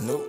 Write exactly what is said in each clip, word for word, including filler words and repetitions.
Nope.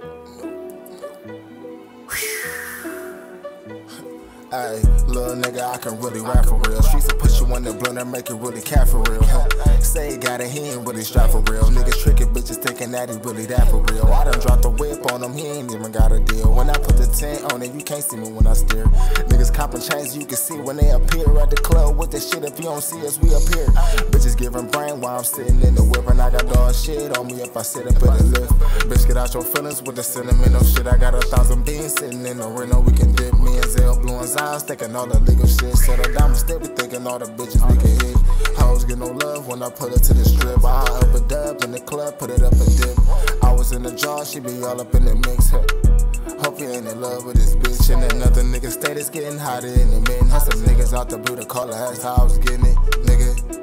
Ayy, little nigga, I can really rap for real. Streets will put you on the blunt and make it really cat for real. Huh? Say he got it, he ain't really strapped for real. Niggas tricking bitches thinking that he really that for real. I done dropped the whip on him, he ain't even got a deal. When I put the tent on it, you can't see me when I steer. Niggas copping chains, you can see when they appear at the club with the shit. If you don't see us, we appear. Bitches giving brain while I'm sitting in the whip, and I got dog shit on me if I sit up in the lift. Bitch, get out your feelings with the sentimental shit. I got a thousand beans sitting in the Reno, we can dip. Me and Zell blowing Zions, thinking all the legal shit. Settle down, I'm still be thinking all the bitches we can hit. Hoes get no love when I pull her to the strip. I up a dub in the club, put it up a dip. I was in the jar, she be all up in the mix. Hey. Hope you ain't in love with this bitch. And another nigga status getting hotter in the mid. Had some niggas out the blue to call her, that's how I was getting it, nigga.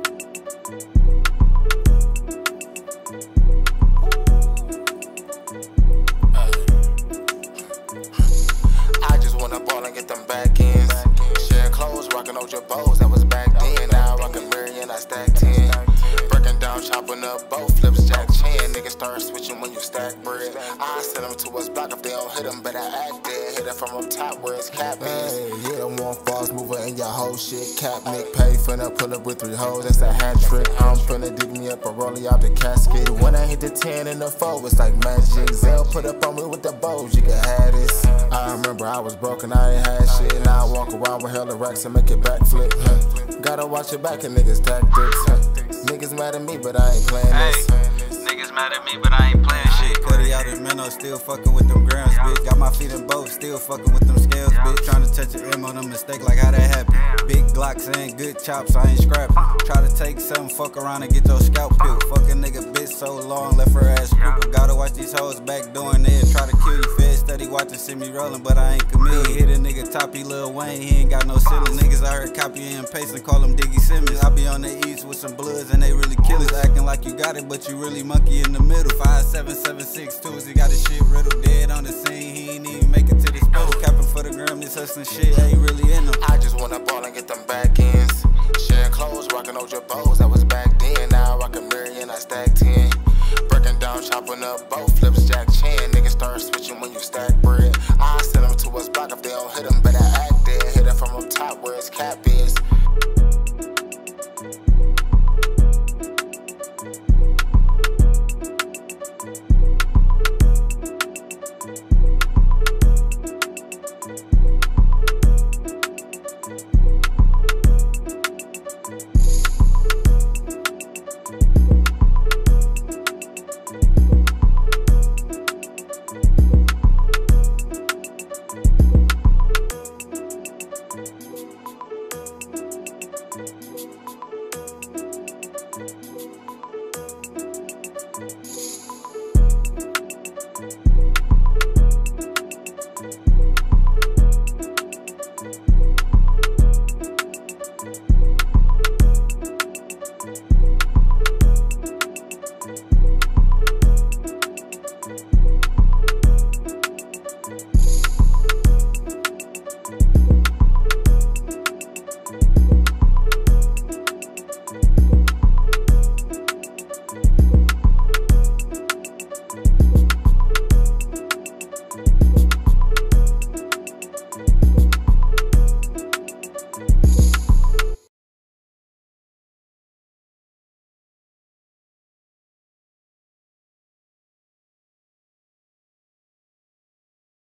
I just wanna ball and get them back ends. Share clothes, rockin' out your bows, that was back then. Now I rockin' Mary and I stack ten. Breaking down, chopping up both flips, Jack Chan. Niggas start switching when you stack bread. I send them to us block if they don't hit them, but I act dead. Hit it from up top where it's cap is. Hey, yeah, one false mover in your whole shit. Cap Nick pay, finna pull up with three hoes, that's a hat trick. I'm finna dig me up a rollie out the casket. When I hit the ten and the four, it's like magic. Zell put up on me with the bows, you can have this. I remember I was broken, I ain't had shit. Now I walk around with hella racks and make it backflip. Huh? Gotta watch your back and niggas tactics. Huh? Niggas mad at me, but I ain't playing this. Niggas mad at me, but I ain't playing shit. Cuddy out in Menno, still fucking with them grams, bitch. Got my feet in both, still fucking with them scales, bitch. Tryna touch an M on a mistake, like how that happened. Big Glocks and good chops, I ain't scrapping. Try to take something, fuck around and get your scalp peeled. Fuck a nigga bitch so long, left her ass crippled. Gotta watch these hoes back doing it. Try to kill you, fed steady watching, see me rolling, but I ain't committed. Hit a nigga toppy, Lil Wayne, he ain't got no ceiling. Niggas I heard copy and paste and call him Diggy Simmons. I be on the east with some bloods and they really killers. Acting like you got it, but you really monkey in the middle. Five seven seven six twos, he got his shit riddled. Dead on the scene, he ain't even make it to this pedal. Capping for the gram, this hustling shit ain't really in him. I just wanna ball and get them back ends. Share clothes, rockin' out your bows, that was